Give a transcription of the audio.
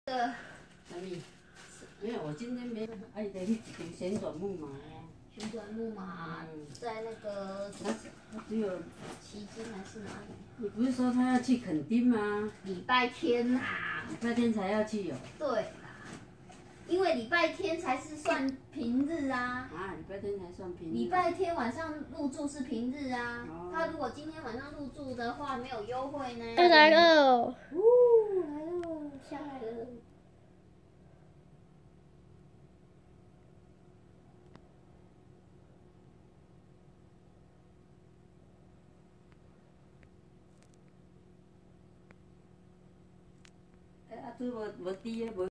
什么？没有，我今天没爱的去旋转木马呀。 旋转木马在那个他只有旗津还是哪里？ 你不是说他要去垦丁吗？ 礼拜天呐、 礼拜天才要去哦。 对啦，因为礼拜天才是算平日啊。 啊，礼拜天才算平日。 礼拜天晚上入住是平日啊。 哦、 他如果今天晚上入住的话，没有优惠呢。 来了。 哦，来了，下来了。 啊，做无猪的无。